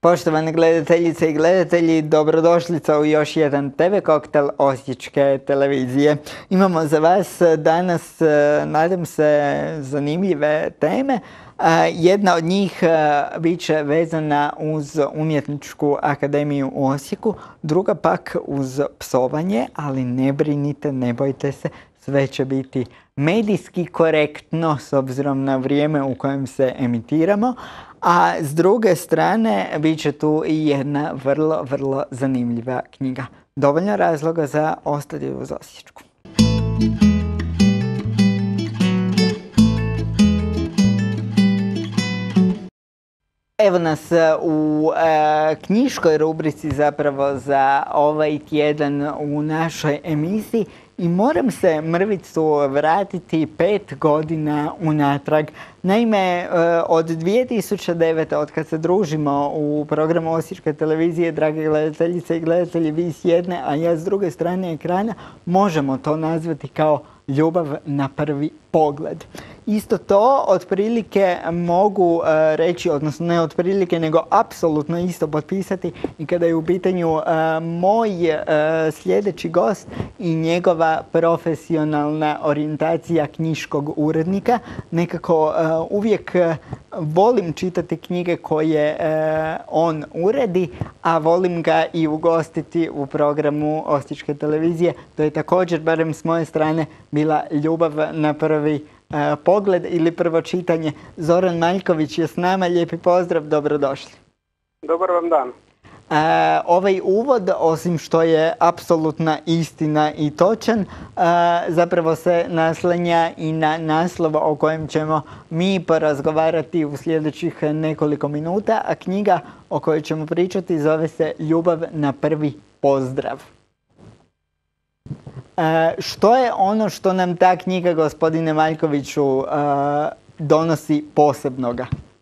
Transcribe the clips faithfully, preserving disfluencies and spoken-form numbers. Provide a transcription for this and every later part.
Poštovane gledateljice i gledatelji, dobrodošlica u još jedan te ve koktel Osječke televizije. Imamo za vas danas, nadam se, zanimljive teme. Jedna od njih bit će vezana uz Umjetničku akademiju u Osijeku, druga pak uz psovanje, ali ne brinite, ne bojte se, sve će biti medijski korektno s obzirom na vrijeme u kojem se emitiramo. A s druge strane, bit će tu i jedna vrlo, vrlo zanimljiva knjiga. Dovoljno razloga za ostati uz Osječku. Evo nas u e, knjiškoj rubrici zapravo za ovaj tjedan u našoj emisiji i moram se mrvicu vratiti pet godina unatrag. Naime, e, od dvije tisuće devete. od kad se družimo u programu Osječke televizije, drage gledateljice i gledatelji, vi s jedne, a ja s druge strane ekrana, možemo to nazvati kao ljubav na prvi pogled. Isto to otprilike mogu e, reći, odnosno ne otprilike, nego apsolutno isto potpisati i kada je u pitanju e, moj e, sljedeći gost i njegova profesionalna orijentacija knjiškog urednika. Nekako e, uvijek volim čitati knjige koje e, on uredi, a volim ga i ugostiti u programu Osječke televizije. To je također, barem s moje strane, bila ljubav na prvi E, pogled ili prvo čitanje. Zoran Maljković je s nama, lijepi pozdrav, dobrodošli. Dobar vam dan. E, ovaj uvod, osim što je apsolutna istina i točan, e, zapravo se naslanja i na naslov o kojem ćemo mi porazgovarati u sljedećih nekoliko minuta, a knjiga o kojoj ćemo pričati zove se Ljubav na prvi pozdrav. E, što je ono što nam ta knjiga, gospodine Maljkoviću, e, donosi posebnoga?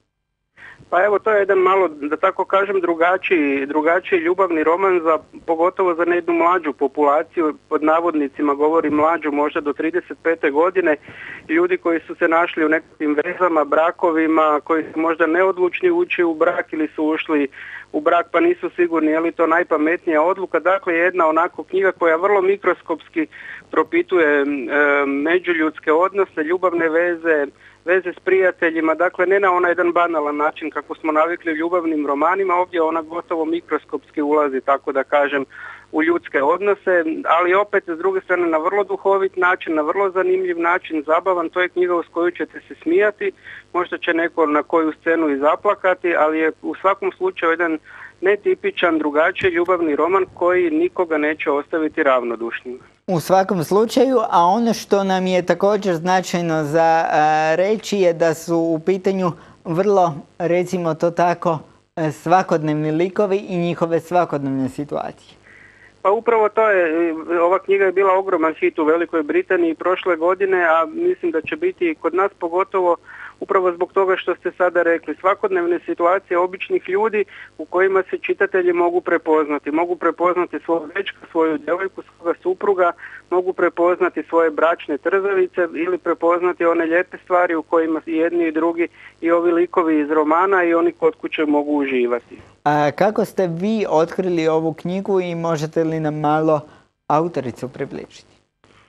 Pa evo, to je jedan malo, da tako kažem, drugačiji, drugačiji ljubavni roman, za, pogotovo za jednu mlađu populaciju, pod navodnicima govori mlađu, možda do trideset pete godine, ljudi koji su se našli u nekakvim vezama, brakovima, koji su možda neodlučni ući u brak ili su ušli u brak pa nisu sigurni je li to najpametnija odluka. Dakle, jedna onako knjiga koja vrlo mikroskopski propituje e, međuljudske odnose, ljubavne veze, veze s prijateljima, dakle ne na onaj jedan banalan način kako smo navikli u ljubavnim romanima, ovdje ona gotovo mikroskopski ulazi, tako da kažem, u ljudske odnose, ali opet s druge strane na vrlo duhovit način, na vrlo zanimljiv način, zabavan. To je knjiga uz koju ćete se smijati, možda će neko na koju scenu i zaplakati, ali je u svakom slučaju jedan netipičan, drugačiji ljubavni roman koji nikoga neće ostaviti ravnodušnim. U svakom slučaju, a ono što nam je također značajno za a, reći je da su u pitanju vrlo, recimo to tako, svakodnevni likovi i njihove svakodnevne situacije. Pa upravo to je, ova knjiga je bila ogroman hit u Velikoj Britaniji prošle godine, a mislim da će biti i kod nas, pogotovo upravo zbog toga što ste sada rekli. Svakodnevne situacije običnih ljudi u kojima se čitatelji mogu prepoznati. Mogu prepoznati svog dečka, svoju djevojku, svoga supruga, mogu prepoznati svoje bračne trzavice ili prepoznati one lijepe stvari u kojima i jedni i drugi i ovi likovi iz romana i oni kod kuće mogu uživati. A kako ste vi otkrili ovu knjigu i možete li nam malo autoricu približiti?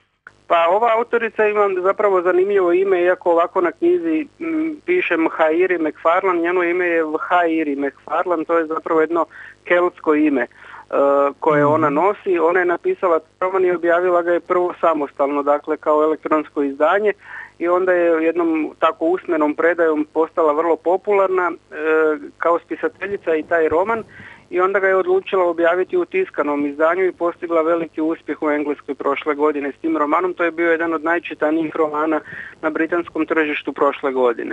Pa ova autorica ima zapravo zanimljivo ime, iako ovako na knjizi m, piše Mhairi Macfarlane, njeno ime je Vhairi Macfarlane, to je zapravo jedno keltsko ime uh, koje mm. ona nosi. Ona je napisala roman i objavila ga je prvo samostalno, dakle kao elektronsko izdanje, i onda je jednom tako usmenom predajom postala vrlo popularna uh, kao spisateljica i taj roman. I onda ga je odlučila objaviti u tiskanom izdanju i postigla veliki uspjeh u Engleskoj prošle godine s tim romanom. To je bio jedan od najčitanijih romana na britanskom tržištu prošle godine.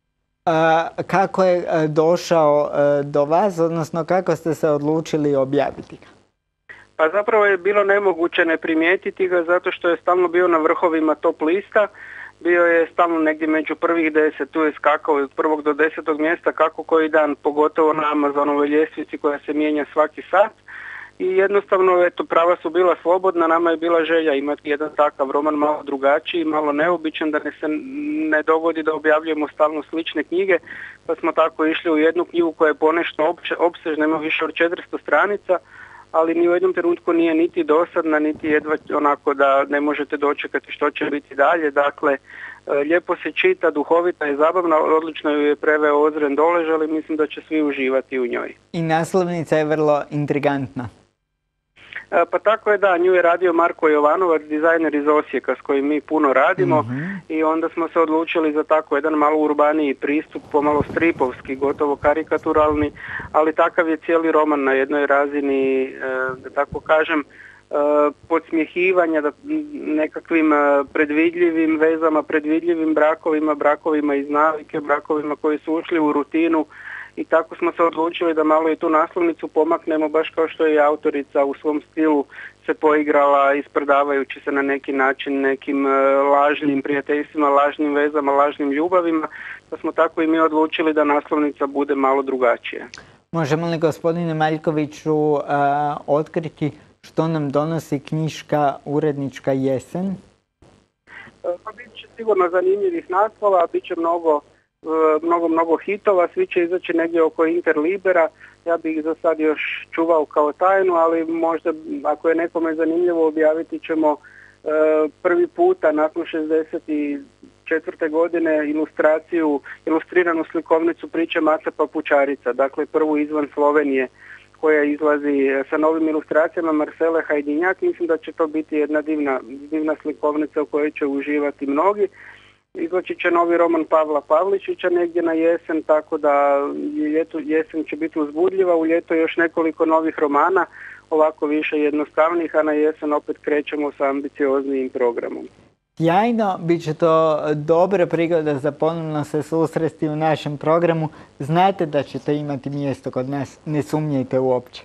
A, kako je došao do vas, odnosno kako ste se odlučili objaviti ga? Pa zapravo je bilo nemoguće ne primijetiti ga zato što je stalno bio na vrhovima top lista. Bio je stalno negdje među prvih deset, tu je skakao od prvog do desetog mjesta kako koji dan, pogotovo na Amazonovoj ljestvici koja se mijenja svaki sat. i jednostavno eto, prava su bila slobodna, nama je bila želja imati jedan takav roman malo drugačiji, malo neobičan, da ne se ne dogodi da objavljujemo stalno slične knjige, pa smo tako išli u jednu knjigu koja je ponešto opsežna, ima više od četiristo stranica, ali ni u jednom trenutku nije niti dosadna, niti jedva onako da ne možete dočekati što će biti dalje. Dakle, lijepo se čita, duhovita je, zabavna, odlično ju je preveo Ozren Dolež, ali mislim da će svi uživati u njoj. I naslovnica je vrlo intrigantna. Pa tako je, da, nju je radio Marko Jovanovac, dizajner iz Osijeka s kojim mi puno radimo, mm-hmm. i onda smo se odlučili za tako jedan malo urbaniji pristup, pomalo stripovski, gotovo karikaturalni, ali takav je cijeli roman na jednoj razini, da tako kažem, podsmjehivanja, da nekakvim predvidljivim vezama, predvidljivim brakovima, brakovima iz navike, brakovima koji su ušli u rutinu. I tako smo se odlučili da malo i tu naslovnicu pomaknemo, baš kao što je i autorica u svom stilu se poigrala ispredavajući se na neki način nekim lažnim prijateljstvima, lažnim vezama, lažnim ljubavima, da smo tako i mi odlučili da naslovnica bude malo drugačija. Možemo li, gospodine Maljkoviću, uh, otkriti što nam donosi knjiška Urednička jesen? Pa bit će sigurno zanimljivih naslova, bit će mnogo mnogo, mnogo hitova, svi će izaći negdje oko Interlibera, ja bih ih za sad još čuvao kao tajnu, ali možda ako je nekome zanimljivo objaviti ćemo e, prvi puta nakon šezdeset četvrte godine ilustraciju, ilustriranu slikovnicu priče Maca Papučarica, dakle prvu izvan Slovenije koja izlazi sa novim ilustracijama Marcele Hajdinjak. Mislim da će to biti jedna divna, divna slikovnica u kojoj će uživati mnogi. Izlači će novi roman Pavla Pavličića negdje na jesen, tako da ljeto, jesen će biti uzbudljiva, u ljeto još nekoliko novih romana, ovako više jednostavnih, a na jesen opet krećemo sa ambicioznijim programom. Sjajno, bit će to dobra prigoda za ponovno se susresti u našem programu. Znate da ćete imati mjesto kod nas, ne sumnjajte uopće.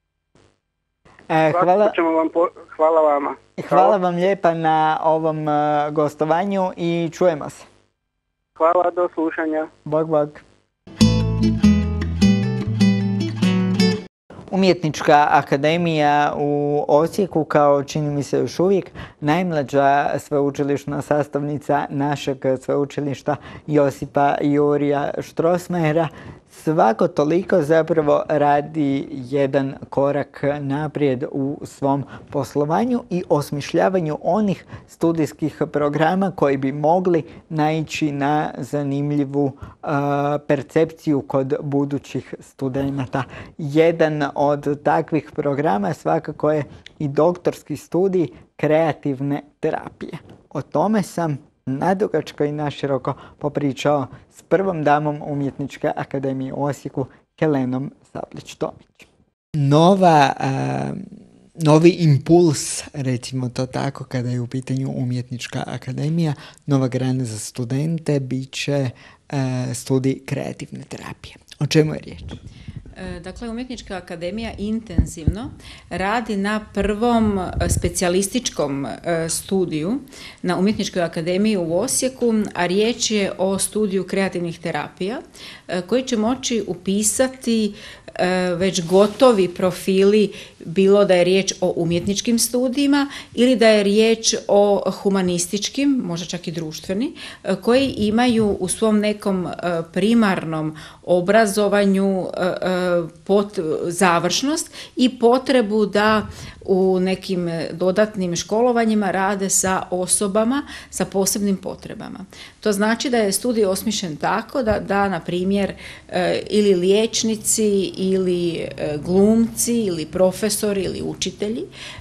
E, hvala, vam po, hvala vama. Hvala vam lijepa na ovom uh, gostovanju i čujemo se. Hvala, do slušanja. Bog, bog. Umjetnička akademija u Osijeku, kao čini mi se još uvijek najmlađa sveučilišna sastavnica našeg sveučilišta Josipa Jurija Strossmayera, svako toliko zapravo radi jedan korak naprijed u svom poslovanju i osmišljavanju onih studijskih programa koji bi mogli naići na zanimljivu uh, percepciju kod budućih studenata. Jedan od takvih programa svakako je i doktorski studij kreativne terapije. O tome sam nadugačko i naširoko popričao s prvom damom Umjetničke akademije u Osijeku, Helenom Sablić-Tomić. Nova, uh, novi impuls, recimo to tako, kada je u pitanju Umjetnička akademija, nova grana za studente, bit će uh, studij kreativne terapije. O čemu je riječ? Dakle, Umjetnička akademija intenzivno radi na prvom specijalističkom studiju na Umjetničkoj akademiji u Osijeku, a riječ je o studiju kreativnih terapija koji će moći upisati već gotovi profili, bilo da je riječ o umjetničkim studijima ili da je riječ o humanističkim, možda čak i društveni, koji imaju u svom nekom primarnom obrazovanju pot, završnost i potrebu da u nekim dodatnim školovanjima rade sa osobama sa posebnim potrebama. To znači da je studij osmišljen tako da, da na primjer, ili liječnici, ili glumci, ili profesori, ili učitelji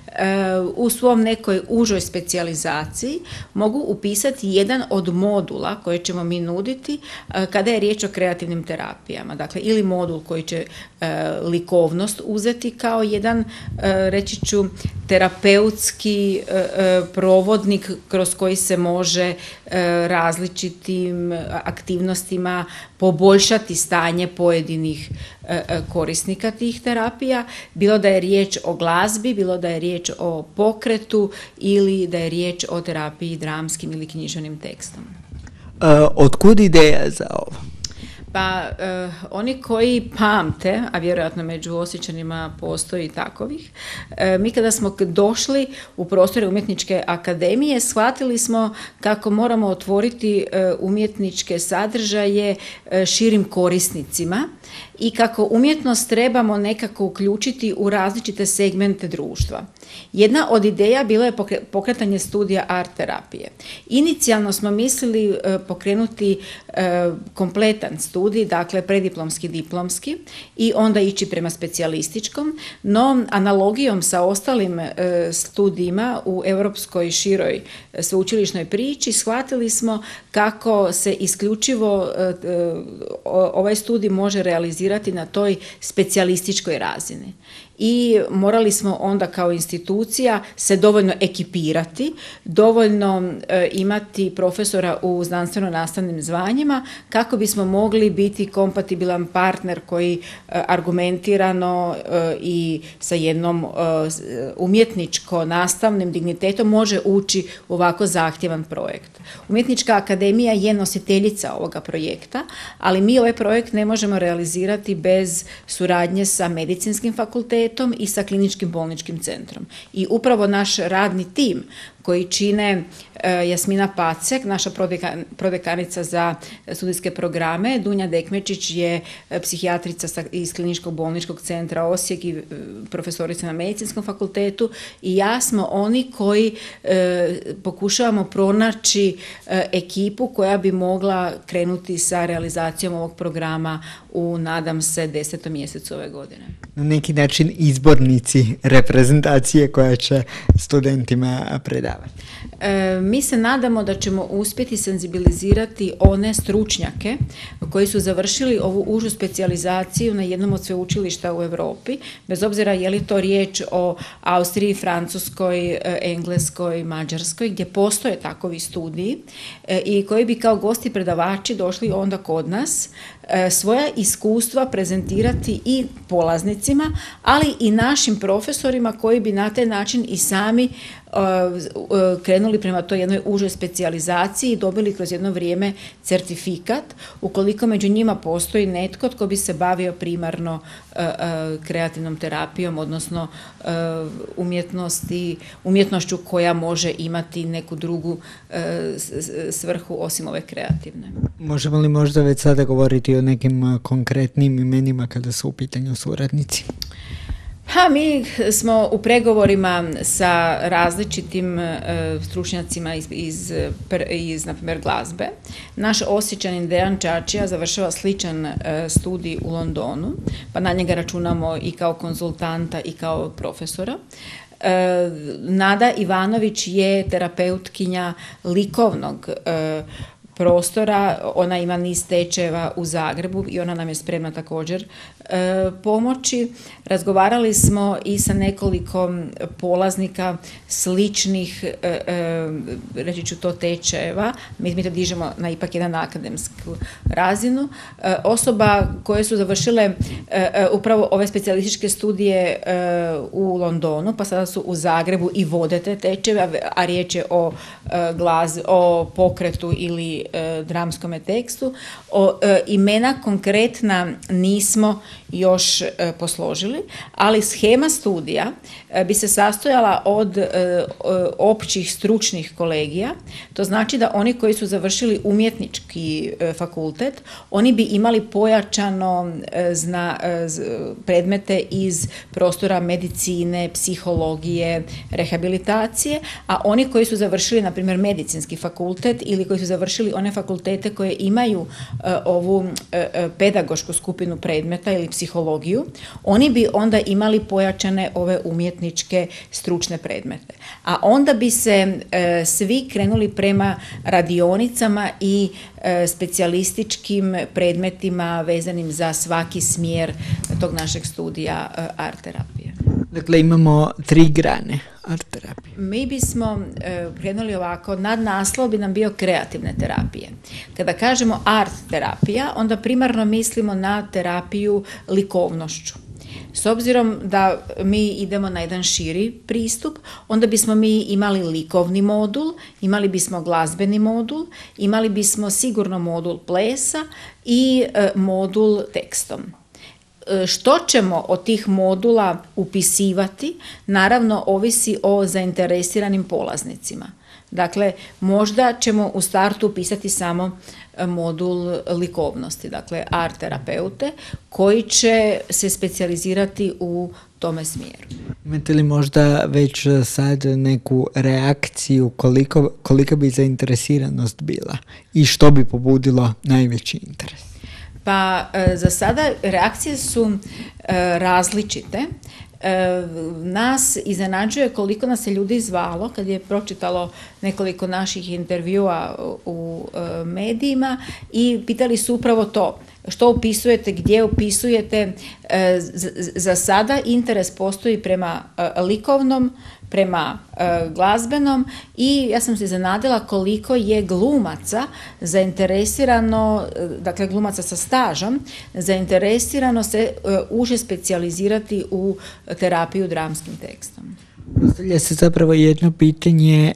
u svom nekoj užoj specijalizaciji mogu upisati jedan od modula koje ćemo mi nuditi kada je riječ o kreativnim terapijama. Dakle, ili modul koji će likovnost uzeti kao jedan, reći ću, terapeutski provodnik kroz koji se može različitim aktivnostima poboljšati stanje pojedinih korisnika tih terapija, bilo da je riječ o glazbi, bilo da je riječ o pokretu ili da je riječ o terapiji dramskim ili književnim tekstom. Uh, otkud ideja za ovo? Pa eh, oni koji pamte, a vjerojatno među Osječanima postoji takovih, eh, mi kada smo došli u prostore Umjetničke akademije, shvatili smo kako moramo otvoriti eh, umjetničke sadržaje eh, širim korisnicima i kako umjetnost trebamo nekako uključiti u različite segmente društva. Jedna od ideja bilo je pokretanje studija art terapije. Inicijalno smo mislili eh, pokrenuti eh, kompletan studij, dakle prediplomski, diplomski i onda ići prema specijalističkom, no analogijom sa ostalim e, studijima u europskoj široj sveučilišnoj priči shvatili smo kako se isključivo e, ovaj studij može realizirati na toj specijalističkoj razini. I morali smo onda kao institucija se dovoljno ekipirati, dovoljno e, imati profesora u znanstveno-nastavnim zvanjima kako bismo mogli biti kompatibilan partner koji e, argumentirano e, i sa jednom e, umjetničko-nastavnim dignitetom može ući u ovako zahtjevan projekt. Umjetnička akademija je nositeljica ovoga projekta, ali mi ovaj projekt ne možemo realizirati bez suradnje sa medicinskim fakultetom i sa kliničkim bolničkim centrom. I upravo naš radni tim koji čine e, Jasmina Pacek, naša prodeka, prodekanica za studijske programe, Dunja Dekmečić je psihijatrica sa, iz kliničkog bolničkog centra Osijek i e, profesorica na medicinskom fakultetu i ja smo oni koji e, pokušavamo pronaći e, ekipu koja bi mogla krenuti sa realizacijom ovog programa u, nadam se, desetom mjesecu ove godine. Na neki način izbornici reprezentacije koja će studentima predavati. E, mi se nadamo da ćemo uspjeti senzibilizirati one stručnjake koji su završili ovu užu specijalizaciju na jednom od sveučilišta u Europi, bez obzira je li to riječ o Austriji, Francuskoj, Engleskoj, Mađarskoj, gdje postoje takovi studiji e, i koji bi kao gosti predavači došli onda kod nas e, svoja iskustva prezentirati i polaznicima, ali i našim profesorima koji bi na taj način i sami krenuli prema toj jednoj užoj specijalizaciji i dobili kroz jedno vrijeme certifikat, ukoliko među njima postoji netko tko bi se bavio primarno kreativnom terapijom, odnosno umjetnosti, umjetnošću koja može imati neku drugu svrhu osim ove kreativne. Možemo li možda već sada govoriti o nekim konkretnim imenima kada su u pitanju suradnici? Ha, mi smo u pregovorima sa različitim e, stručnjacima iz, iz, iz, na primjer, glazbe. Naš Osječanin Dejan Čačija završava sličan e, studij u Londonu, pa na njega računamo i kao konzultanta i kao profesora. E, Nada Ivanović je terapeutkinja likovnog e, prostora, ona ima niz tečajeva u Zagrebu i ona nam je spremna također e, pomoći. Razgovarali smo i sa nekoliko polaznika sličnih, e, e, reći ću to, tečajeva, mi, mi to dižemo na ipak jedan akademsku razinu. E, osoba koje su završile e, e, upravo ove specijalističke studije e, u Londonu, pa sada su u Zagrebu i vode te tečajeve, a riječ je o, e, glaz, o pokretu ili dramskome tekstu. O, e, imena konkretna nismo još e, posložili, ali shema studija e, bi se sastojala od e, općih stručnih kolegija. To znači da oni koji su završili umjetnički e, fakultet, oni bi imali pojačano e, zna, e, predmete iz prostora medicine, psihologije, rehabilitacije, a oni koji su završili, na primjer, medicinski fakultet ili koji su završili one fakultete koje imaju uh, ovu uh, pedagošku skupinu predmeta ili psihologiju, oni bi onda imali pojačane ove umjetničke stručne predmete. A onda bi se uh, svi krenuli prema radionicama i uh, specijalističkim predmetima vezanim za svaki smjer tog našeg studija uh, art terapije. Dakle, imamo tri grane art terapije. Mi bismo e, krenuli ovako, nadnaslov bi nam bio kreativne terapije. Kada kažemo art terapija, onda primarno mislimo na terapiju likovnošću. S obzirom da mi idemo na jedan širi pristup, onda bismo mi imali likovni modul, imali bismo glazbeni modul, imali bismo sigurno modul plesa i e, modul tekstom. E, što ćemo od tih modula upisivati, naravno ovisi o zainteresiranim polaznicima. Dakle, možda ćemo u startu upisati samo modul likovnosti, dakle art terapeute, koji će se specijalizirati u tome smjeru. Imate li možda već sad neku reakciju koliko, kolika bi zainteresiranost bila i što bi pobudilo najveći interes? Pa za sada reakcije su različite. Nas iznenađuje koliko nas je ljudi zvalo kad je pročitalo nekoliko naših intervjua u medijima i pitali su upravo to. Što upisujete, gdje upisujete? Za sada interes postoji prema likovnom, prema glazbenom i ja sam se iznenadila koliko je glumaca zainteresirano, dakle glumaca sa stažom, zainteresirano se uže specijalizirati u terapiju dramskim tekstom. Postavlja se zapravo jedno pitanje,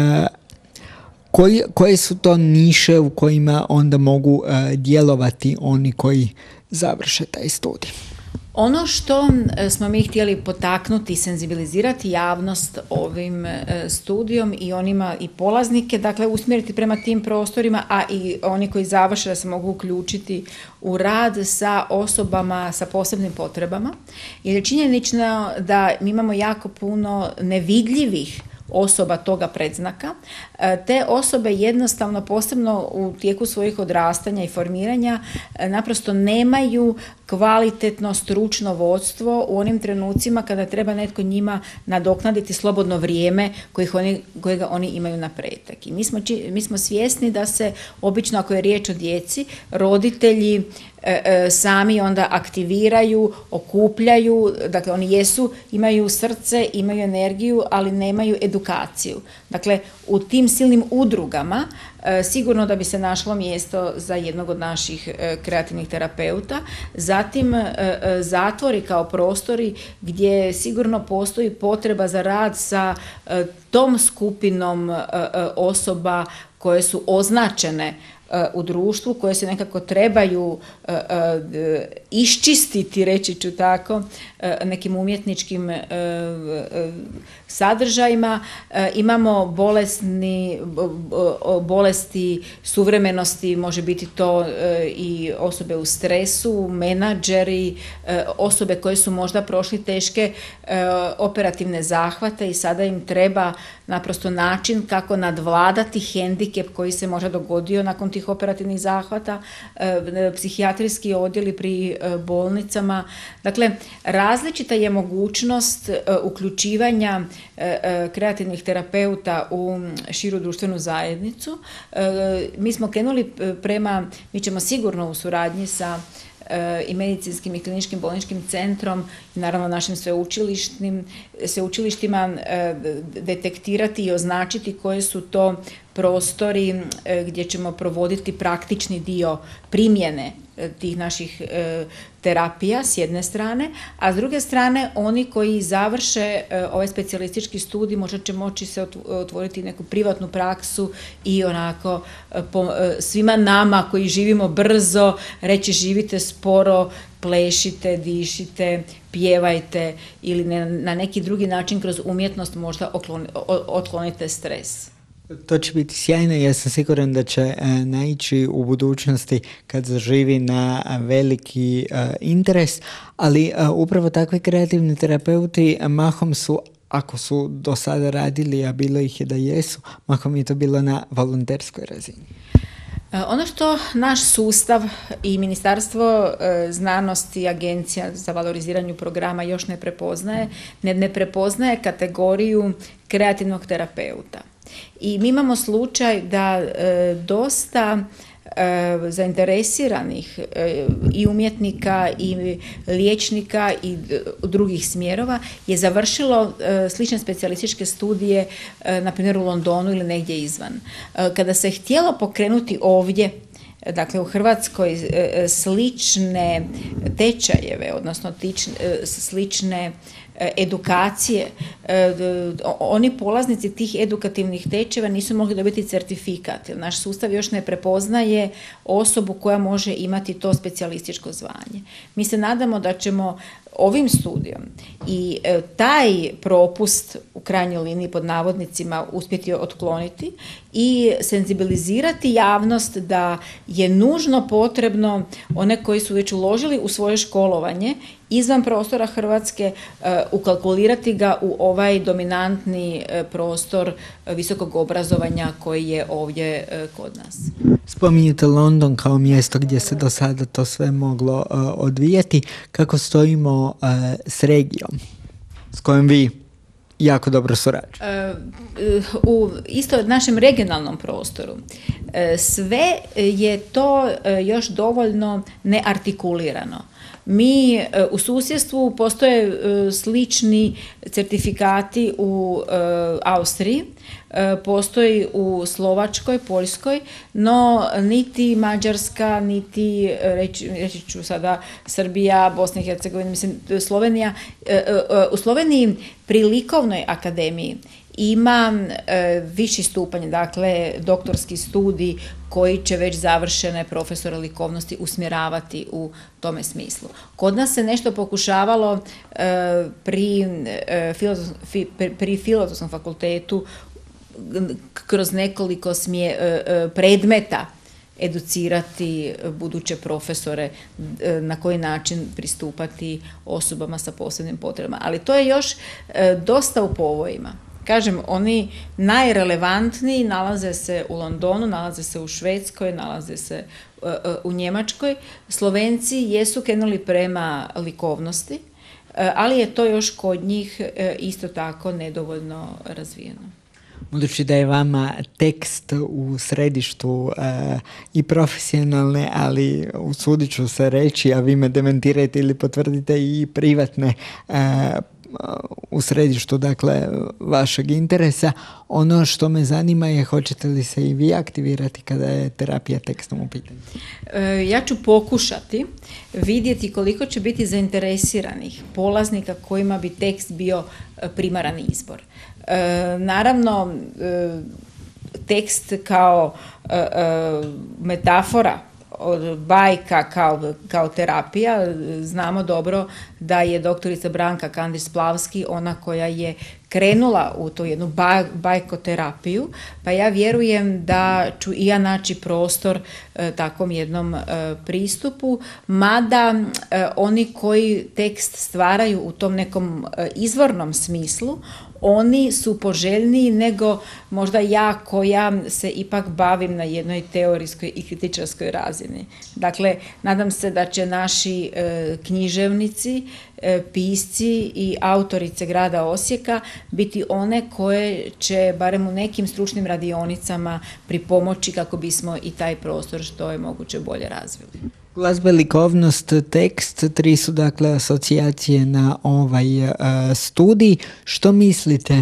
Koji, koje su to niše u kojima onda mogu uh, djelovati oni koji završe taj studij? Ono što smo mi htjeli potaknuti i senzibilizirati javnost ovim studijom i onima i polaznike, dakle usmjeriti prema tim prostorima, a i oni koji završe da se mogu uključiti u rad sa osobama sa posebnim potrebama. Jer je činjenično da mi imamo jako puno nevidljivih osoba toga predznaka. Te osobe jednostavno, posebno u tijeku svojih odrastanja i formiranja, naprosto nemaju kvalitetno stručno vodstvo u onim trenucima kada treba netko njima nadoknaditi slobodno vrijeme kojih oni, kojega oni imaju na pretek. I mi smo, mi smo svjesni da se obično, ako je riječ o djeci, roditelji e, e, sami onda aktiviraju, okupljaju, dakle oni jesu, imaju srce, imaju energiju, ali nemaju edukaciju. Dakle, u tim silnim udrugama e, sigurno da bi se našlo mjesto za jednog od naših e, kreativnih terapeuta. Zatim e, e, zatvori kao prostori gdje sigurno postoji potreba za rad sa e, tom skupinom e, e, osoba koje su označene u društvu, koje se nekako trebaju uh, uh, iščistiti, reći ću tako, uh, nekim umjetničkim uh, uh, sadržajima. Uh, imamo bolesni, uh, bolesti suvremenosti, može biti to uh, i osobe u stresu, menadžeri, uh, osobe koje su možda prošli teške uh, operativne zahvate i sada im treba naprosto način kako nadvladati hendikep koji se možda dogodio nakon tih operativnih zahvata, psihijatrijski odjeli pri bolnicama. Dakle, različita je mogućnost uključivanja kreativnih terapeuta u širu društvenu zajednicu. Mi smo krenuli prema, mi ćemo sigurno u suradnji sa i medicinskim i kliničkim bolničkim centrom i naravno našim sveučilištima detektirati i označiti koje su to prostori gdje ćemo provoditi praktični dio primjene tih naših e, terapija s jedne strane, a s druge strane oni koji završe e, ovaj specijalistički studij možda će moći se otvoriti neku privatnu praksu i onako e, po, e, svima nama koji živimo brzo reći živite sporo, plešite, dišite, pjevajte ili ne, na neki drugi način kroz umjetnost možda okloni, otklonite stres. To će biti sjajno i ja sam siguran da će e, naići u budućnosti kad zaživi na veliki e, interes, ali e, upravo takvi kreativni terapeuti mahom su, ako su do sada radili, a bilo ih je da jesu, mahom je to bilo na volonterskoj razini. Ono što naš sustav i Ministarstvo znanosti i Agencija za valoriziranju programa još ne prepoznaje, ne, ne prepoznaje kategoriju kreativnog terapeuta. I mi imamo slučaj da e, dosta e, zainteresiranih e, i umjetnika i liječnika i e, drugih smjerova je završilo e, slične specijalističke studije e, na primjer u Londonu ili negdje izvan. E, kada se htjelo pokrenuti ovdje, dakle u Hrvatskoj, slične tečajeve, odnosno tič, slične edukacije. Oni polaznici tih edukativnih tečajeva nisu mogli dobiti certifikat, jer naš sustav još ne prepoznaje osobu koja može imati to specijalističko zvanje. Mi se nadamo da ćemo ovim studijom i taj propust u krajnjoj liniji pod navodnicima uspjeti otkloniti i senzibilizirati javnost da je nužno potrebno one koji su već uložili u svoje školovanje izvan prostora Hrvatske ukalkulirati ga u ovaj dominantni prostor visokog obrazovanja koji je ovdje kod nas. Spominjete London kao mjesto gdje se do sada to sve moglo uh, odvijati. Kako stojimo uh, s regijom s kojom vi jako dobro surađujete? Uh, u isto našem regionalnom prostoru uh, sve je to uh, još dovoljno neartikulirano. Mi u susjedstvu postoje slični certifikati u Austriji, postoji u Slovačkoj, Poljskoj, no niti Mađarska, niti reći, reći ću sada Srbija, Bosna i Hercegovina, mislim Slovenija. U Sloveniji pri likovnoj akademiji ima e, viši stupanj, dakle doktorski studij koji će već završene profesore likovnosti usmjeravati u tome smislu. Kod nas se nešto pokušavalo e, pri, e, filozof, fi, pri filozofskom fakultetu kroz nekoliko smje, e, predmeta educirati buduće profesore na koji način pristupati osobama sa posebnim potrebama. Ali to je još e, dosta u povojima. Kažem, oni najrelevantniji nalaze se u Londonu, nalaze se u Švedskoj, nalaze se uh, uh, u Njemačkoj. Slovenci jesu krenuli prema likovnosti, uh, ali je to još kod njih uh, isto tako nedovoljno razvijeno. Budući da je vama tekst u središtu uh, i profesionalne, ali usudit ću se reći, a vi me dementirajte ili potvrdite, i privatne uh, u središtu, dakle, vašeg interesa. Ono što me zanima je, hoćete li se i vi aktivirati kada je terapija tekstom u pitanju? E, ja ću pokušati vidjeti koliko će biti zainteresiranih polaznika kojima bi tekst bio primaran izbor. E, naravno, e, tekst kao e, e, metafora, bajka kao, kao terapija. Znamo dobro da je doktorica Branka Kandić-Splavski ona koja je krenula u tu jednu baj, bajkoterapiju, pa ja vjerujem da ću i ja naći prostor e, takvom jednom e, pristupu, mada e, oni koji tekst stvaraju u tom nekom e, izvornom smislu, oni su poželjniji nego možda ja koja se ipak bavim na jednoj teorijskoj i kritičarskoj razini. Dakle, nadam se da će naši e, književnici, e, pisci i autorice grada Osijeka biti one koje će barem u nekim stručnim radionicama pripomoći kako bismo i taj prostor što je moguće bolje razvili. Glazba, likovnost, tekst, tri su dakle asocijacije na ovaj uh, studij. Što mislite,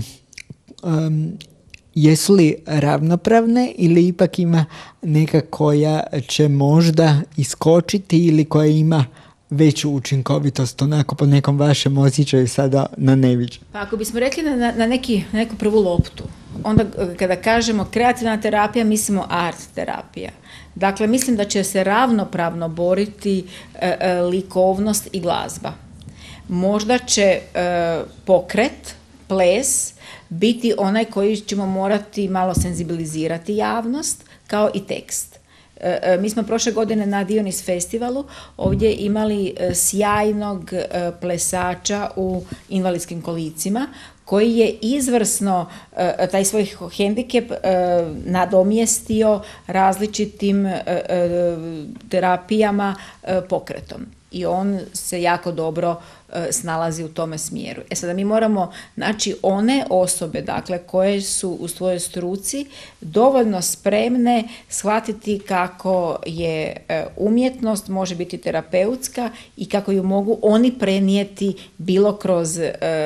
um, jesu li ravnopravne ili ipak ima neka koja će možda iskočiti ili koja ima veću učinkovitost, onako po nekom vašem osjećaju sada na neviđu? Pa ako bismo rekli na, na, neki, na neku prvu loptu, onda kada kažemo kreativna terapija, mislimo art terapija. Dakle, mislim da će se ravnopravno boriti e, e, likovnost i glazba. Možda će e, pokret, ples, biti onaj koji ćemo morati malo senzibilizirati javnost, kao i tekst. E, e, mi smo prošle godine na Dionis festivalu ovdje imali e, sjajnog e, plesača u invalidskim kolicima, koji je izvrsno uh, taj svoj hendikep uh, nadomjestio različitim uh, uh, terapijama uh, pokretom. I on se jako dobro snalazi u tome smjeru. E sada mi moramo naći one osobe, dakle, koje su u svojoj struci dovoljno spremne shvatiti kako je umjetnost može biti terapeutska i kako ju mogu oni prenijeti bilo kroz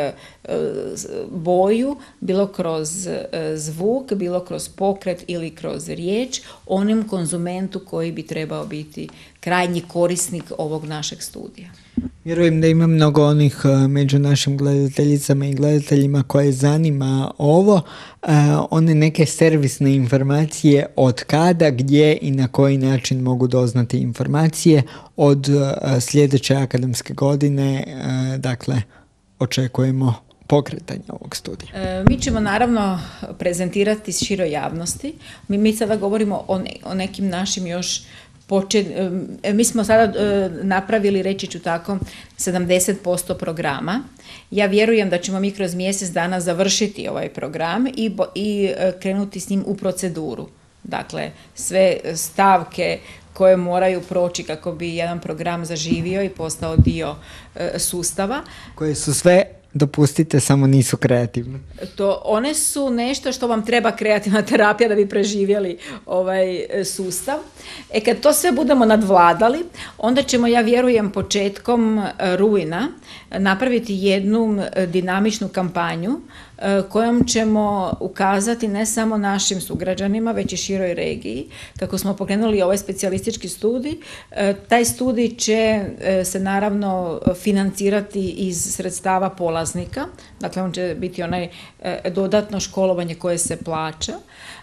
boju, bilo kroz zvuk, bilo kroz pokret ili kroz riječ, onim konzumentu koji bi trebao biti krajnji korisnik ovog našeg studija. Vjerujem da ima mnogo onih među našim gledateljicama i gledateljima koje zanima ovo, one neke servisne informacije od kada, gdje i na koji način mogu doznati informacije od sljedeće akademske godine, dakle očekujemo pokretanja ovog studija. E, mi ćemo naravno prezentirati široj javnosti. Mi, mi sada govorimo o, ne, o nekim našim još počet, e, mi smo sada e, napravili, reći ću tako, sedamdeset posto programa. Ja vjerujem da ćemo mi kroz mjesec dana završiti ovaj program i, i e, krenuti s njim u proceduru. Dakle, sve stavke koje moraju proći kako bi jedan program zaživio i postao dio e, sustava. Koje su sve, dopustite, samo nisu kreativne. To, one su nešto što vam treba kreativna terapija da bi preživjeli ovaj sustav. E kad to sve budemo nadvladali, onda ćemo, ja vjerujem, početkom rujna napraviti jednu dinamičnu kampanju kojom ćemo ukazati ne samo našim sugrađanima, već i široj regiji. Kako smo pokrenuli ovaj specijalistički studij, taj studij će se naravno financirati iz sredstava polaznika, dakle on će biti onaj dodatno školovanje koje se plaća.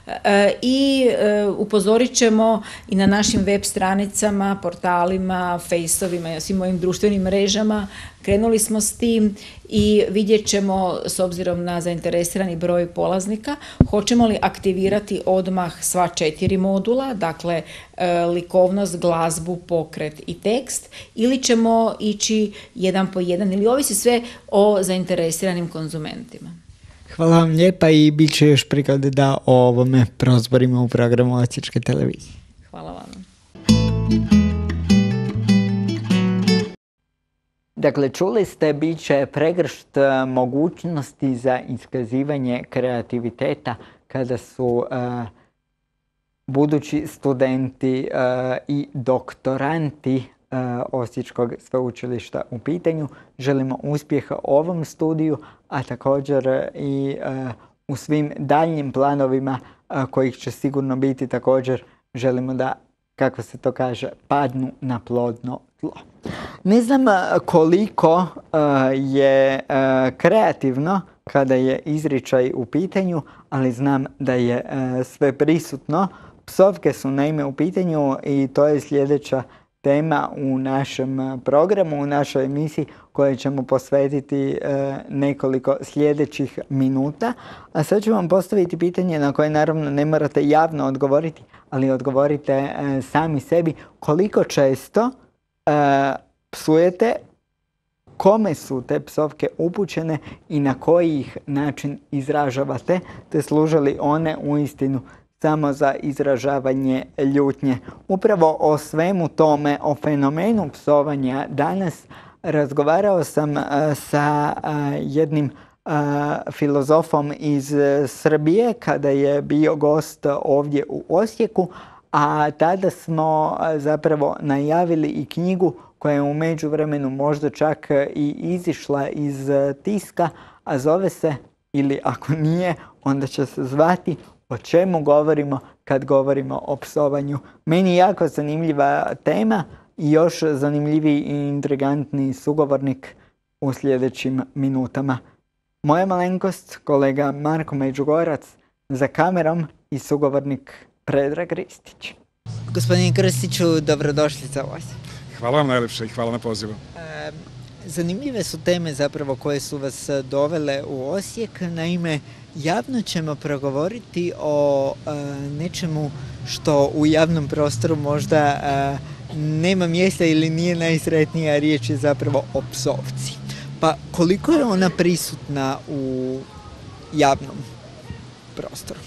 I upozorit ćemo i na našim web stranicama, portalima, fejsovima i svim mojim društvenim mrežama. Krenuli smo s tim i vidjet ćemo, s obzirom na zainteresirani broj polaznika, hoćemo li aktivirati odmah sva četiri modula, dakle likovnost, glazbu, pokret i tekst, ili ćemo ići jedan po jedan, ili ovisi sve o zainteresiranim konzumentima. Hvala vam lijepa i bit će još prigode da o ovome prozborimo u programu Osječke televizije. Hvala vam. Dakle, čuli ste, bit će pregršt mogućnosti za iskazivanje kreativiteta kada su uh, budući studenti uh, i doktoranti uh, Osječkog sveučilišta u pitanju. Želimo uspjeha ovom studiju, a također i uh, u svim daljnjim planovima uh, kojih će sigurno biti također, želimo da, kako se to kaže, padnu na plodno tlo. Ne znam koliko uh, je uh, kreativno kada je izričaj u pitanju, ali znam da je uh, sve prisutno. Psovke su naime u pitanju i to je sljedeća tema u našem programu, u našoj emisiji koje ćemo posvetiti uh, nekoliko sljedećih minuta. A sad ću vam postaviti pitanje na koje naravno ne morate javno odgovoriti, ali odgovorite uh, sami sebi. Koliko često uh, psujete, kome su te psovke upućene i na koji ih način izražavate, te služe li one uistinu samo za izražavanje ljutnje. Upravo o svemu tome, o fenomenu psovanja danas razgovarao sam uh, sa uh, jednim uh, filozofom iz Srbije kada je bio gost ovdje u Osijeku, a tada smo uh, zapravo najavili i knjigu koja je u međuvremenu možda čak i izišla iz tiska, a zove se, ili ako nije, onda će se zvati O čemu govorimo kad govorimo o psovanju. Meni je jako zanimljiva tema i još zanimljiviji i intrigantni sugovornik u sljedećim minutama. Moja malenkost, kolega Marko Međugorac, za kamerom i sugovornik Predrag Ristić. Gospodine Krstiću, dobrodošli za vas. Hvala vam najlepše i hvala na pozivu. E, zanimljive su teme zapravo koje su vas dovele u Osijek. Naime, javno ćemo progovoriti o e, nečemu što u javnom prostoru možda e, nema mjesta ili nije najsretnija, riječ je zapravo o psovci. Pa koliko je ona prisutna u javnom prostoru?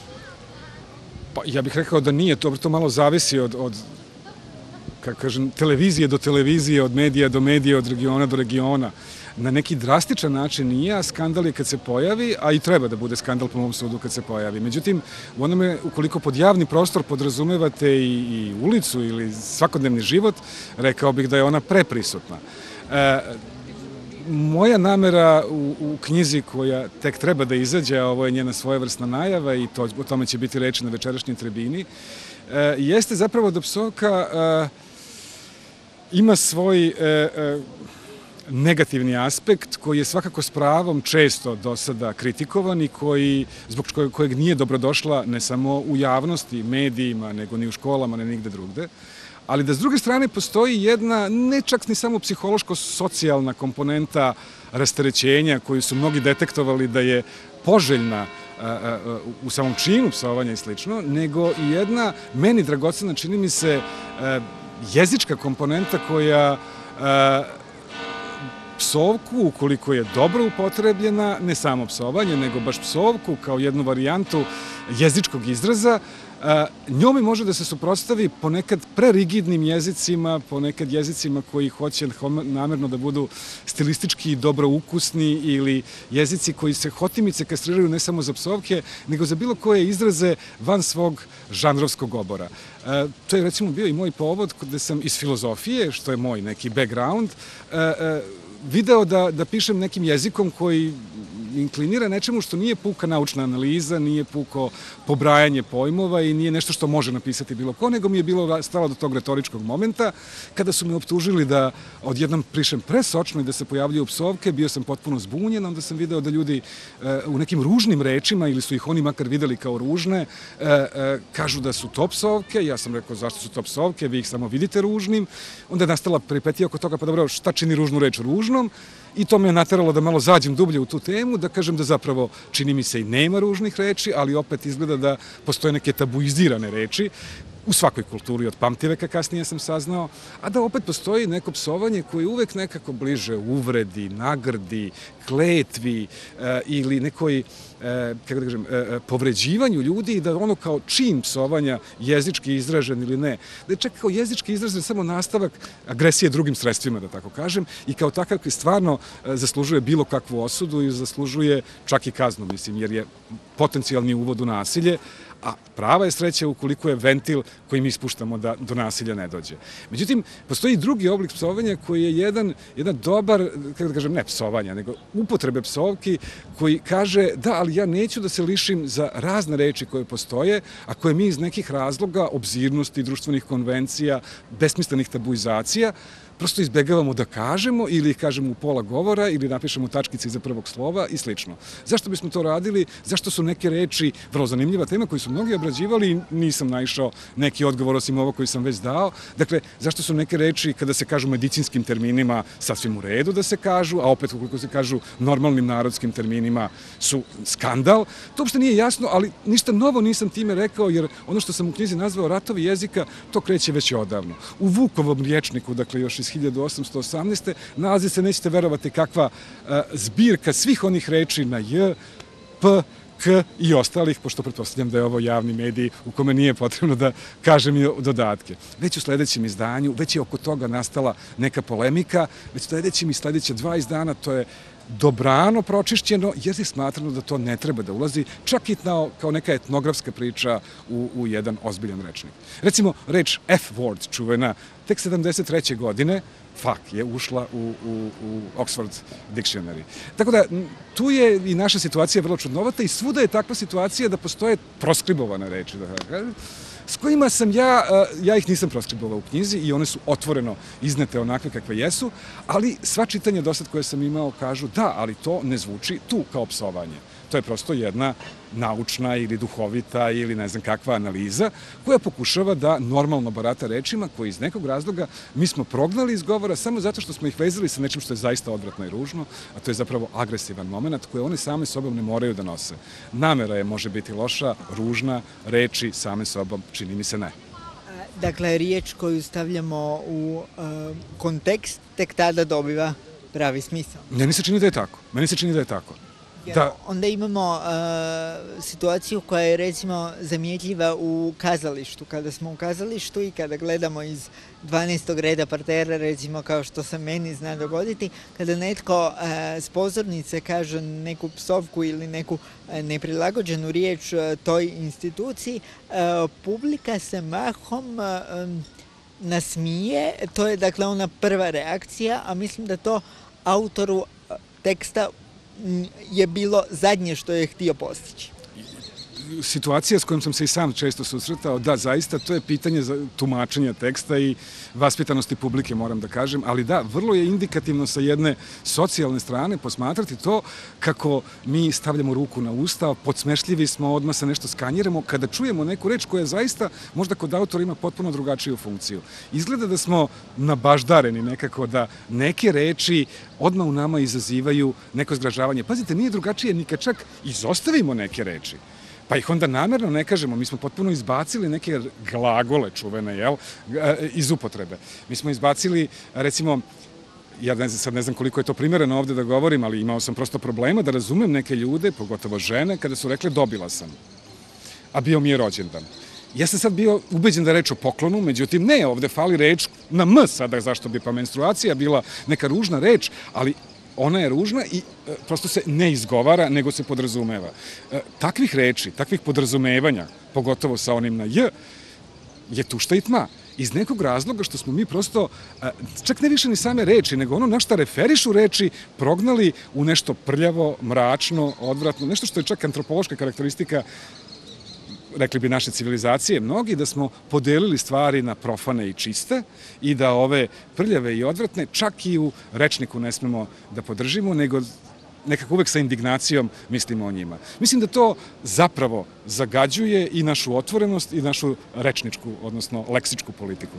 Pa ja bih rekao da nije, to, to malo zavisi od, od kako kažem, televizije do televizije, od medija do medija, od regiona do regiona. na neki drastičan način nije, a skandal je kad se pojavi, a i treba da bude skandal po mom sudu kad se pojavi. Međutim, u onome, ukoliko pod javni prostor podrazumevate i, i ulicu ili svakodnevni život, rekao bih da je ona preprisutna. E, moja namera u, u knjizi koja tek treba da izađe, a ovo je njena svojevrsna najava i to, o tome će biti reči na večerašnjoj tribini, e, jeste zapravo da psovka e, ima svoj e, e, negativni aspekt koji je svakako s pravom često do sada kritikovan i koji, zbog kojeg nije dobrodošla ne samo u javnosti, medijima, nego ni u školama, ne nigde drugde. Ali da s druge strane postoji jedna, ne čak ni samo psihološko-socijalna komponenta rasterećenja koju su mnogi detektovali da je poželjna u samom činu psovanja i slično, nego i jedna, meni dragocena, čini mi se, jezička komponenta koja psovku, ukoliko je dobro upotrebljena, ne samo psovanje, nego baš psovku kao jednu varijantu jezičkog izraza, njome može da se suprotstavi ponekad prerigidnim jezicima, ponekad jezicima koji hoće namerno da budu stilistički dobro ukusni ili jezici koji se hotimice kastriraju ne samo za psovke, nego za bilo koje izraze van svog žanrovskog obora. To je recimo bio i moj povod gde sam iz filozofije, što je moj neki background, video da, da pišem nekim jezikom koji inklinira nečemu što nije puka naučna analiza, nije puko pobrajanje pojmova i nije nešto što može napisati bilo ko, nego mi je bilo stalo do tog retoričkog momenta. Kada su me optužili da odjednom prišem presočno i da se pojavljuju psovke, bio sam potpuno zbunjen, onda sam video da ljudi u nekim ružnim rečima, ili su ih oni makar videli kao ružne, kažu da su to psovke. Ja sam rekao zašto su to psovke, vi ih samo vidite ružnim. Onda je nastala peripetija oko toga, pa dobro, šta čini ružnu reč ružnom? I to me je nateralo da malo zađem dublje u tu temu, da kažem da zapravo čini mi se i nema ružnih reči, ali opet izgleda da postoje neke tabuizirane reči u svakoj kulturi od pamtiveka, kasnije sam saznao, a da opet postoji neko psovanje koje je uvek nekako bliže uvredi, nagrdi, kletvi e, ili nekoj, e, kako da kažem, e, povređivanju ljudi i da ono kao čin psovanja jezički izražen ili ne. Da je čak kao jezički izražen samo nastavak agresije drugim sredstvima, da tako kažem, i kao takav koji stvarno e, zaslužuje bilo kakvu osudu i zaslužuje čak i kaznu, mislim, jer je potencijalni uvod u nasilje, a prava je sreća ukoliko je ventil koji mi ispuštamo da do nasilja ne dođe. Međutim, postoji drugi oblik psovanja koji je jedan, jedan dobar, kako da kažem, ne psovanja, nego upotrebe psovki koji kaže da, ali ja neću da se lišim za razne reči koje postoje, a koje mi iz nekih razloga, obzirnosti, društvenih konvencija, besmislenih tabuizacija, prosto izbegavamo da kažemo ili ih kažemo u pola govora ili napišemo tačkice iza prvog slova i slično. Zašto bismo to radili? Zašto su neke reči, vrlo zanimljiva tema koju su mnogi obrađivali i nisam naišao neki odgovor osim ovo koji sam već dao. Dakle, zašto su neke reči kada se kažu medicinskim terminima sasvim u redu da se kažu, a opet ukoliko se kažu normalnim narodskim terminima su skandal? To uopšte nije jasno, ali ništa novo nisam time rekao jer ono što sam u knjizi nazvao ratovi jezika, to kreće već odavno. U Vukovom rječniku, dakle još iz hiljadu osamsto osamnaeste. nalazi se, nećete verovati, kakva zbirka svih onih reči na j, p, k i ostalih, pošto pretpostavljam da je ovo javni medij u kome nije potrebno da kažem i dodatke. Već u sledećem izdanju, već je oko toga nastala neka polemika, već sledećim i sledeća dva izdana, to je dobrano pročišćeno, jer je smatrano da to ne treba da ulazi, čak i kao neka etnografska priča u, u jedan ozbiljan rečnik. Recimo, reč F-word, čuvena, tek sedamdeset treće godine, fuck, je ušla u, u, u Oxford Dictionary. Tako da, tu je i naša situacija vrlo čudnovata i svuda je takva situacija da postoje proskribovane reči, da kažem, s kojima sam ja, ja ih nisam proskribovao u knjizi i one su otvoreno iznete onakve kakve jesu, ali sva čitanja do sad koje sam imao kažu da, ali to ne zvuči tu kao psovanje. To je prosto jedna naučna ili duhovita ili ne znam kakva analiza koja pokušava da normalno barata rečima koji iz nekog razloga mi smo prognali iz govora samo zato što smo ih vezali sa nečim što je zaista odvratno i ružno, a to je zapravo agresivan moment koje one same sobom ne moraju da nose. Namera je može biti loša, ružna, reči same sobom čini mi se ne. Dakle, riječ koju stavljamo u uh, kontekst tek tada dobiva pravi smisao. Meni se čini da je tako. Meni se čini da je tako. Onda imamo situaciju koja je recimo zamjetljiva u kazalištu. Kada smo u kazalištu i kada gledamo iz dvanaestog reda partera, recimo kao što se meni zna dogoditi, kada netko s pozornice kaže neku psovku ili neku neprilagođenu riječ toj instituciji, publika se mahom nasmije. To je dakle ona prva reakcija, a mislim da to autoru teksta je bilo zadnje što je htio postići. Situacija s kojom sam se i sam često susretao, da, zaista, to je pitanje tumačenja teksta i vaspitanosti publike, moram da kažem, ali da, vrlo je indikativno sa jedne socijalne strane posmatrati to kako mi stavljamo ruku na usta, podsmešljivi smo, odmah se nešto skanjiramo, kada čujemo neku reč koja zaista možda kod autora ima potpuno drugačiju funkciju. Izgleda da smo nabaždareni nekako, da neke reči odmah u nama izazivaju neko zgražavanje. Pazite, nije drugačije ni kad čak izostavimo neke reči, pa ih onda namerno ne kažemo. Mi smo potpuno izbacili neke glagole čuvene, jel, iz upotrebe. Mi smo izbacili, recimo, ja ne znam, sad ne znam koliko je to primjereno ovde da govorim, ali imao sam prosto problema da razumem neke ljude, pogotovo žene, kada su rekle dobila sam, a bio mi je rođendan. Ja sam sad bio ubeđen da je reč o poklonu, međutim ne, ovde fali reč na M sada, zašto bi pa menstruacija bila neka ružna reč, ali ona je ružna i prosto se ne izgovara, nego se podrazumeva. Takvih reči, takvih podrazumevanja, pogotovo sa onim na J, je tušta i tma. Iz nekog razloga što smo mi prosto, čak ne više ni same reči, nego ono na šta referišu reči, prognali u nešto prljavo, mračno, odvratno, nešto što je čak antropološka karakteristika, rekli bi, naše civilizacije, mnogi, da smo podelili stvari na profane i čiste i da ove prljave i odvratne čak i u rečniku ne smemo da podržimo, nego nekako uvek sa indignacijom mislimo o njima. Mislim da to zapravo zagađuje i našu otvorenost i našu rečničku, odnosno leksičku politiku.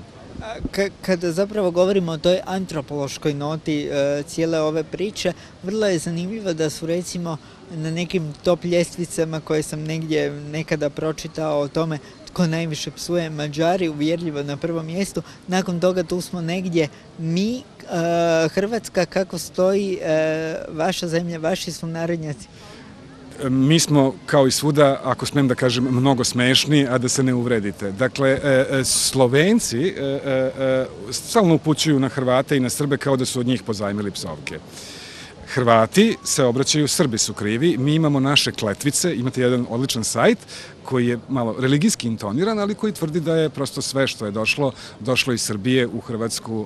Kada zapravo govorimo o toj antropološkoj noti cijele ove priče, vrlo je zanimljivo da su recimo na nekim top ljestvicama koje sam negdje nekada pročitao o tome tko najviše psuje, Mađari uvjerljivo na prvom mjestu. Nakon toga tu smo negdje mi, Hrvatska, kako stoji vaša zemlja, vaši su narodnjaci? Mi smo, kao i svuda, ako smem da kažem, mnogo smešni, a da se ne uvredite. Dakle, Slovenci stalno upućuju na Hrvate i na Srbe kao da su od njih pozajmili psovke. Hrvati se obraćaju, Srbi su krivi, mi imamo naše kletvice, imate jedan odličan sajt koji je malo religijski intoniran, ali koji tvrdi da je prosto sve što je došlo, došlo iz Srbije u Hrvatsku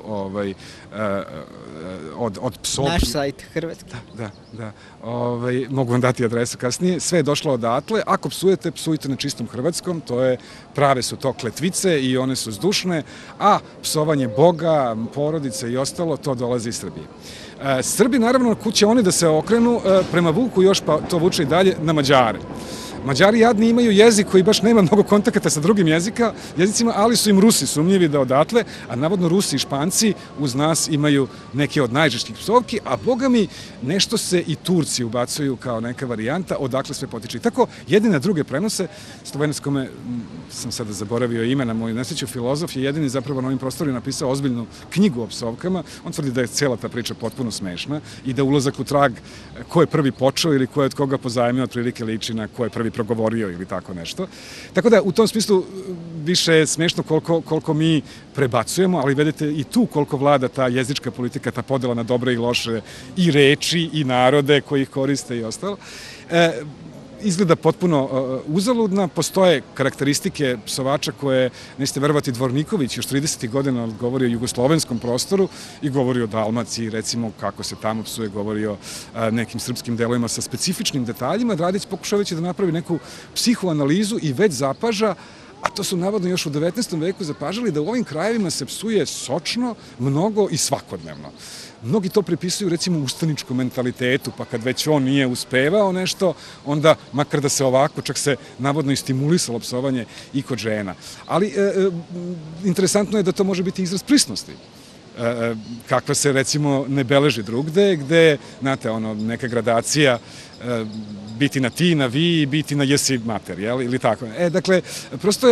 od psovki. Naš sajt, Hrvatski. Da, da. Mogu vam dati adresu kasnije. Sve je došlo odatle. Ako psujete, psujte na čistom hrvatskom, to je, prave su to kletvice i one su zdušne, a psovanje Boga, porodice i ostalo, to dolazi iz Srbije. Srbi, naravno, kuće oni da se okrenu prema Vuku, još pa to vuče i dalje, na Mađare. Mađari jadni imaju jezik koji baš nema mnogo kontakata sa drugim jezicima, ali su im Rusi sumnjivi da odatle, a navodno Rusi i Španci uz nas imaju neke od najžešćih psovki, a boga mi nešto se i Turci ubacuju kao neka varijanta, odakle sve potiče. I tako, jedni na druge prenose. Slovenackome, sam sada zaboravio ime, na moju nesreću, filozof je jedini zapravo na ovim prostorima napisao ozbiljnu knjigu o psovkama. On tvrdi da je cijela ta priča potpuno smešna i da ulazak u trag ko je prvi počeo ili ko je od koga pozajmio, otprilike liči na ko je prvi progovorio ili tako nešto. Tako da, u tom smislu, više je smešno koliko mi prebacujemo, ali vedete i tu koliko vlada ta jezička politika, ta podela na dobre i loše i reči i narode koji ih koriste i ostalo. Izgleda potpuno uzaludna, postoje karakteristike psovača koje, nećete verovati, Dvorniković još tridesetih godina govori o jugoslovenskom prostoru i govori o Dalmaciji, recimo kako se tamo psuje, govori o nekim srpskim delovima sa specifičnim detaljima. Radić pokušavajući da napravi neku psihoanalizu i već zapaža, a to su navodno još u devetnaestom veku zapažali, da u ovim krajevima se psuje sočno, mnogo i svakodnevno. Mnogi to pripisuju, recimo, ustaničkom mentalitetu, pa kad već on nije uspevao nešto, onda, makar da se ovako, čak se navodno i stimulisalo psovanje i kod žena. Ali interesantno je da to može biti izraz prisnosti, kakva se, recimo, ne beleži drugde, gde, znate, ono, neka gradacija, biti na ti, na vi i biti na jesi mater, jel, ili tako. E, dakle, prosto je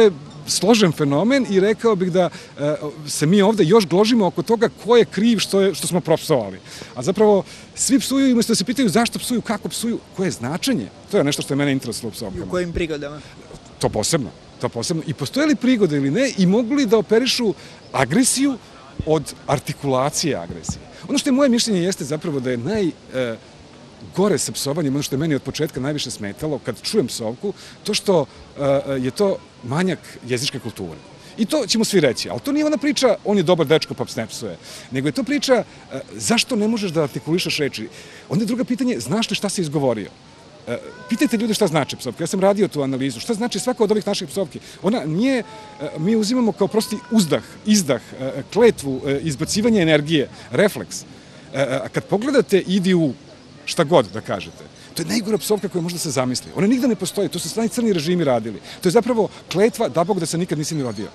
složen fenomen i rekao bih da se mi ovde još gložimo oko toga ko je kriv što, je, što smo propsovali. A zapravo svi psuju i umesto da se pitaju zašto psuju, kako psuju, koje je značenje. To je nešto što je mene interesovalo u psovkama. I u kojim prigodama? To posebno. To posebno. I postoje li prigode ili ne i mogu li da operišu agresiju od artikulacije agresije. Ono što je moje mišljenje jeste zapravo da je naj... E, gore sa psovanjem, ono što je meni od početka najviše smetalo kad čujem psovku, to što uh, je to manjak jezičke kulture. I to ćemo svi reći, ali to nije ona priča, on je dobar dečko pa ne psuje, nego je to priča uh, zašto ne možeš da artikulišeš reči. Onda je drugo pitanje, znaš li šta si izgovorio? Uh, pitajte ljude šta znači psovka. Ja sam radio tu analizu. Šta znači svaka od ovih naših psovki? Ona nije, uh, mi uzimamo kao prosti uzdah, izdah, uh, kletvu, uh, izbacivanje energije, refleks. Uh, a kad pogledate idi u šta god da kažete. To je najgora psovka koja može da se zamisli. Ona nigde ne postoji, to su strani crni režimi radili. To je zapravo kletva da Bog da se nikad nisi ni rodio.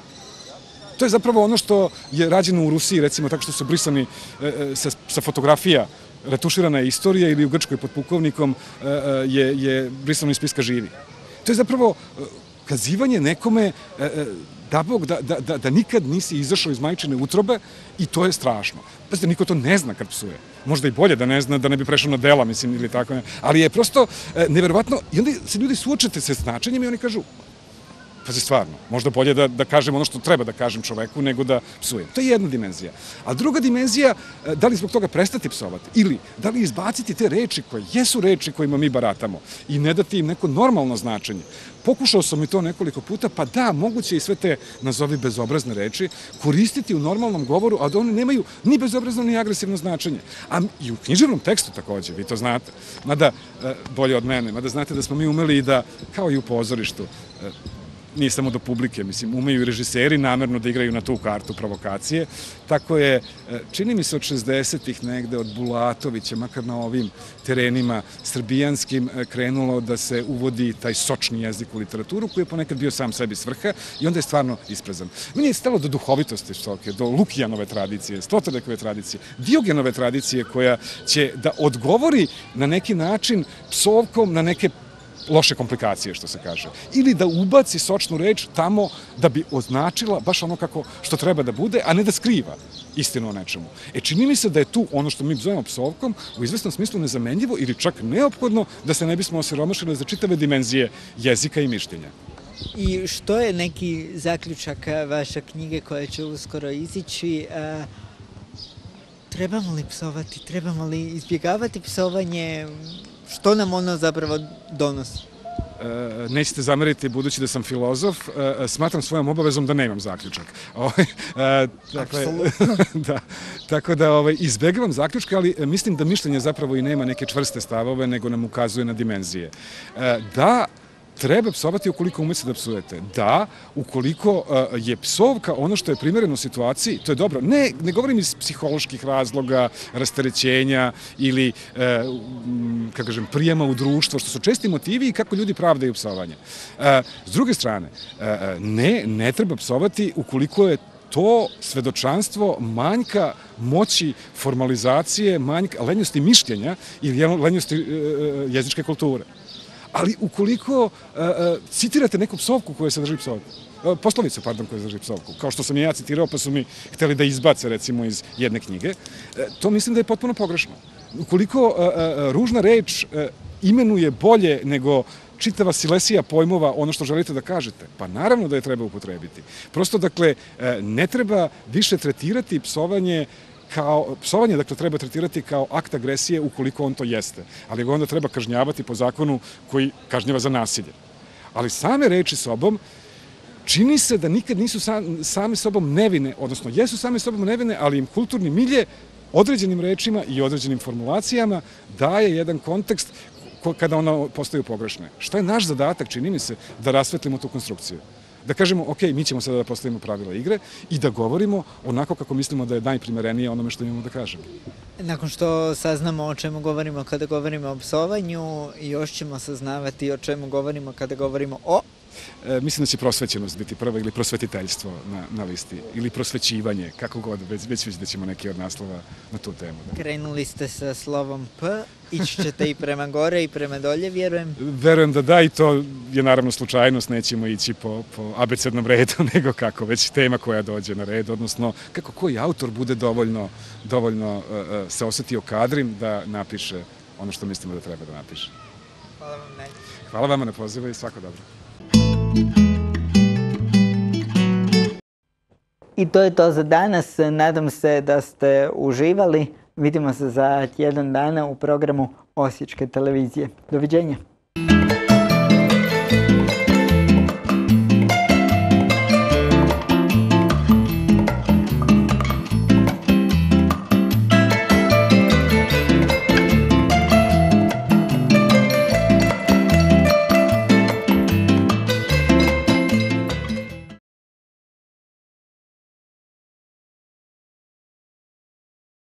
To je zapravo ono što je rađeno u Rusiji, recimo tako što su brisani e, sa, sa fotografija, retuširana je istorija ili u Grčkoj pod pukovnikom e, je, je brisano iz spiska živi. To je zapravo e, kazivanje nekome e, da Bog da, da, da, da nikad nisi izašao iz majčine utrobe i to je strašno. Pazite, niko to ne zna kad psuje. Možda i bolje da ne zna, da ne bi prešao na dela, mislim, ili tako ne. Ali je prosto e, neverovatno. I onda se ljudi suočete sa značenjem i oni kažu, pazi, stvarno, možda bolje da, da kažem ono što treba da kažem čoveku nego da psujem. To je jedna dimenzija. A druga dimenzija, e, da li zbog toga prestati psovati ili da li izbaciti te reči koje jesu reči kojima mi baratamo i ne dati im neko normalno značenje. Pokušao sam i to nekoliko puta, pa da, moguće i sve te, nazovi bezobrazne reči, koristiti u normalnom govoru, a da one nemaju ni bezobrazno ni agresivno značenje. A i u književnom tekstu takođe, vi to znate. Mada, bolje od mene, mada znate da smo mi umeli i da, kao i u pozorištu, nije samo do publike, mislim, umeju i režiseri namerno da igraju na tu kartu provokacije. Tako je, čini mi se od šezdesetih negde, od Bulatovića, makar na ovim terenima srbijanskim, krenulo da se uvodi taj sočni jezik u literaturu, koji je ponekad bio sam sebi svrha i onda je stvarno isprezan. Meni je stalo do duhovitosti psovke, do Lukijanove tradicije, Sloterdekove tradicije, Diogenove tradicije koja će da odgovori na neki način psovkom na neke loše komplikacije, što se kaže. Ili da ubaci sočnu reč tamo da bi označila baš ono kako što treba da bude, a ne da skriva istinu o nečemu. E, čini mi se da je tu ono što mi zovemo psovkom u izvesnom smislu nezamenljivo ili čak neophodno da se ne bismo osiromašili za čitave dimenzije jezika i mišljenja. I što je neki zaključak vaše knjige koja će uskoro izići? Trebamo li psovati? Trebamo li izbjegavati psovanje? Što nam ono zapravo donosi? E, nećete zameriti, budući da sam filozof, e, smatram svojom obavezom da nemam zaključak. O, e, dakle, da, tako da ovaj, izbegavam zaključke, ali mislim da mišljenje zapravo i nema neke čvrste stavove, nego nam ukazuje na dimenzije. E, da, treba psovati ukoliko umete da psujete. Da, ukoliko uh, je psovka ono što je primereno situaciji, to je dobro. Ne, ne govorim iz psiholoških razloga, rasterećenja ili, uh, kako kažem, prijema u društvo, što su česti motivi i kako ljudi pravdaju psovanje. Uh, s druge strane, uh, ne, ne treba psovati ukoliko je to svedočanstvo manjka moći formalizacije, manjka lenjosti mišljenja ili lenjosti uh, jezičke kulture. Ali ukoliko uh, uh, citirate neku psovku koja sadrži psovku, uh, poslovicu, pardon, koja sadrži psovku, kao što sam i ja citirao, pa su mi hteli da izbace, recimo, iz jedne knjige, uh, to mislim da je potpuno pogrešno. Ukoliko uh, uh, ružna reč uh, imenuje bolje nego čitava silesija pojmova ono što želite da kažete, pa naravno da je treba upotrebiti. Prosto, dakle, uh, ne treba više tretirati psovanje kao, psovanje, dakle, treba tretirati kao akt agresije ukoliko on to jeste, ali ga onda treba kažnjavati po zakonu koji kažnjava za nasilje. Ali same reči sobom čini se da nikad nisu sam, same sobom nevine, odnosno jesu same sobom nevine, ali im kulturni milje određenim rečima i određenim formulacijama daje jedan kontekst kada ona postaju pogrešne. Šta je naš zadatak, čini mi se, da rasvetlimo tu konstrukciju? Da kažemo, ok, mi ćemo sada da postavimo pravila igre i da govorimo onako kako mislimo da je najprimerenije onome što imamo da kažemo. Nakon što saznamo o čemu govorimo kada govorimo o psovanju, još ćemo saznavati o čemu govorimo kada govorimo o... e, mislim da će prosvećenost biti prva ili prosvetiteljstvo na, na listi, ili prosvećivanje, kako god, već, već već da ćemo neki od naslova na tu temu. Da. Krenuli ste sa slovom P, ići ćete i prema gore i prema dolje, vjerujem? Verujem da da, i to je naravno slučajnost, nećemo ići po, po abecednom redu, nego kako već tema koja dođe na red, odnosno kako koji autor bude dovoljno, dovoljno uh, se osetio kadrim da napiše ono što mislimo da treba da napiše. Hvala vam najbolje. Hvala vama na pozivu i svako dobro. I to je to za danas. Nadam se da ste uživali. Vidimo se za tjedan dana u programu Osječke televizije. Doviđenja.